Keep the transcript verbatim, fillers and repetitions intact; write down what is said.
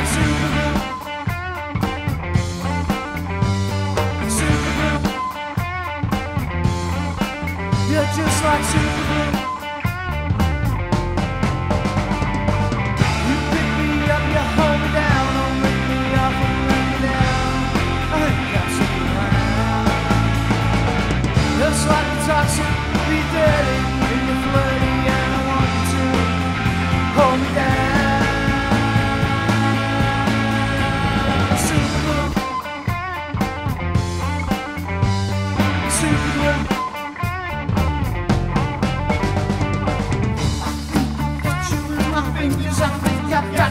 You're just like Superman. You pick me up, you hold me down, don't lift me up and bring me down. I think I'm Superman. Just like the toxic, be dirty, and you're flirty, and I want you to hold me down. Superman. Superman. Fingers, I think I've got